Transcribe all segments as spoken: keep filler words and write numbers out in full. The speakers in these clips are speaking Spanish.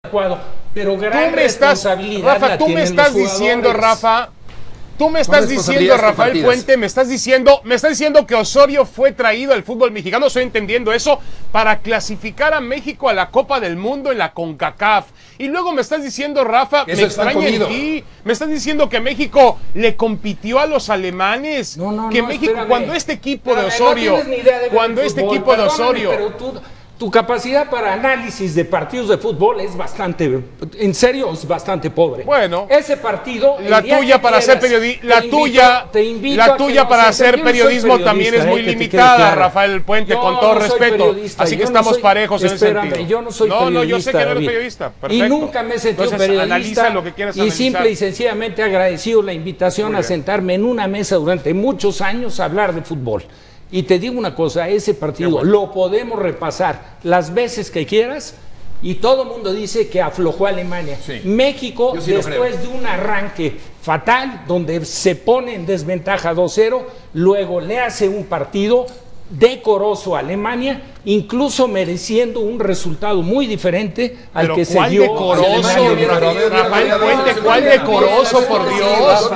adecuado, pero gran tú me estás, responsabilidad Rafa, tú me estás diciendo, Rafa, tú me estás diciendo, Rafael Puente, me estás diciendo, me estás diciendo que Osorio fue traído al fútbol mexicano, estoy entendiendo eso, para clasificar a México a la Copa del Mundo en la CONCACAF. Y luego me estás diciendo, Rafa, me extraña en ti, me estás diciendo que México le compitió a los alemanes, no, no, que no, México, espérame. cuando este equipo de Espérame, Osorio, no de cuando este fútbol, equipo de Osorio... Pero tú, tu capacidad para análisis de partidos de fútbol es bastante, en serio, es bastante pobre. Bueno, ese partido, la tuya para hacer periodismo, la tuya, la tuya para hacer periodismo también es muy limitada, Rafael Puente, yo con todo no respeto. Así que estamos no soy, parejos en ese sentido. Yo no soy no, periodista. No, yo sé que no eres periodista. Perfecto. Y nunca me he sentido Entonces, periodista. Analiza lo que quieras analizar. Y simple y sencillamente agradecido la invitación a sentarme en una mesa durante muchos años a hablar de fútbol. Y te digo una cosa, ese partido bueno. lo podemos repasar las veces que quieras y todo el mundo dice que aflojó a Alemania. Sí. México, sí después de un arranque fatal, donde se pone en desventaja dos cero, luego le hace un partido decoroso a Alemania, incluso mereciendo un resultado muy diferente al pero que ¿cuál se dio decoroso, Rafael Puente? ¿Cuál decoroso, por Dios?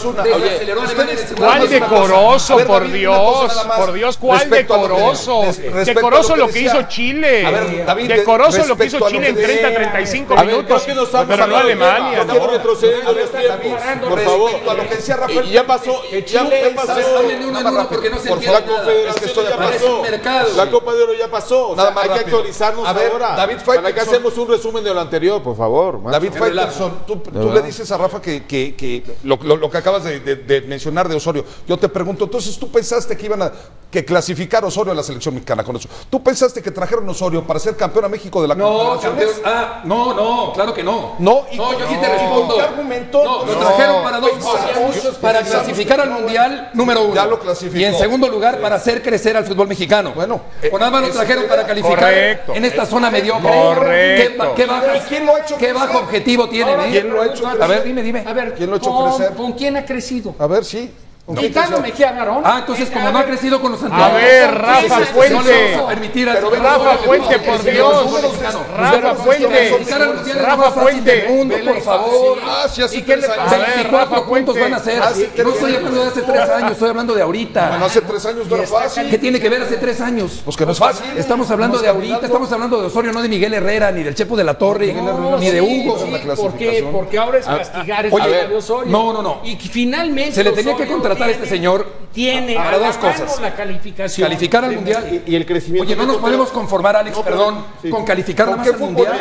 ¿Cuál decoroso, por Dios? Por Dios, ¿cuál decoroso? Decoroso lo que hizo Chile. Decoroso lo que hizo Chile en treinta a treinta y cinco minutos, pero no Alemania. Estamos retrocediendo los tiempos. Por favor, a lo que decía Rafael. Ya pasó, ya pasó. Porque no se entiende nada. Ya pasó. La Copa de Oro ya pasó. O sea, hay que actualizarnos a ver, ahora. David Faitelson. Que hacemos un resumen de lo anterior, por favor. Macho. David Faitelson, tú, tú le dices a Rafa que, que, que lo, lo, lo que acabas de, de, de mencionar de Osorio. Yo te pregunto, entonces tú pensaste que iban a que clasificar a Osorio a la selección mexicana con eso. ¿Tú pensaste que trajeron a Osorio para ser campeón a México de la no, campeón, ah, no, no, claro que no. No, y no, yo no, sí te respondo. ¿Qué argumento? No, lo trajeron para dos cosas. Para clasificar al Mundial, número uno. Ya lo clasificó. Y en segundo lugar, para hacer crecer al fútbol mexicano. Bueno, o nada más lo trajeron para calificar correcto. en esta zona mediocre. Correcto. ¿Qué, qué, bajas, ¿Quién lo ha hecho ¿qué bajo objetivo tienen? ¿eh? ¿Quién lo ha hecho crecer? A ver, dime, dime. A ver, ¿quién lo ha hecho ¿con, crecer? ¿con quién ha crecido? A ver, sí. Quitando Mejía Barón. Ah, entonces como no ha crecido con los anteriores. A ver, Rafa Puente. No le vamos a permitir Pero Rafa Puente, por Dios. Rafa Puente. Rafa Puente. Por favor. Ah, sí, hace ¿Y qué le pasa? veinticuatro puntos van a hacer. No estoy hablando de hace tres años, estoy hablando de ahorita. Bueno, hace tres años no era fácil. ¿Qué tiene que ver hace tres años? Pues que no es fácil. Estamos hablando de ahorita, estamos hablando de Osorio, no de Miguel Herrera, ni del Chepo de la Torre, ni de Hugo. ¿Por qué? Porque ahora es castigar Oye, de Osorio. No, no, no. Y finalmente se le tenía que contratar a este señor. Tiene para dos cosas. La calificación. Calificar al mundial y, y el crecimiento. Oye, no nos podemos conformar, Alex, no, pero, perdón, sí. con calificar nada más al mundial.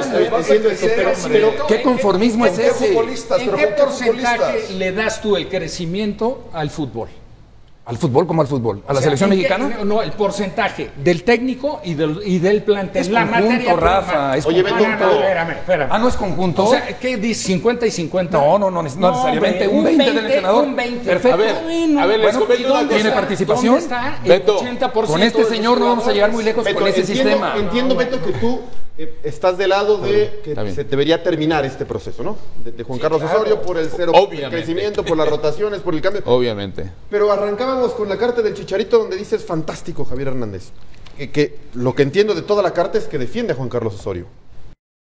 ¿Qué conformismo es ese? ¿En qué porcentaje le das tú el crecimiento al fútbol? ¿Al fútbol? ¿Cómo al fútbol? ¿A la o sea, selección mexicana? No, el porcentaje del técnico y del, y del plantel. Es la conjunto, materia Rafa. Es Oye, conjunto. no, no, espérame, espérame. Ah, ¿no es conjunto? O sea, ¿qué dice? ¿cincuenta y cincuenta? No, no, no, no, no necesariamente. Un veinte del entrenador. Un veinte. Perfecto. A ver, bueno, a ver, les bueno, comento una ¿tiene cosa. participación? ¿Dónde está el Beto, ochenta por ciento con este señor no vamos a llegar muy lejos Beto, con ese entiendo, sistema. Entiendo, Beto, que tú eh, estás del lado de que se debería terminar este proceso, ¿no? De, de Juan sí, Carlos claro. Osorio por el cero el crecimiento, por las rotaciones, por el cambio. Obviamente. Pero arrancábamos con la carta del Chicharito donde dices fantástico, Javier Hernández. Que, que lo que entiendo de toda la carta es que defiende a Juan Carlos Osorio.